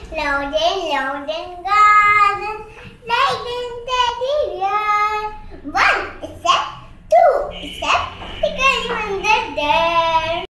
Loud and garden, like in teddy bear. One step, two step, tickle in the dirt.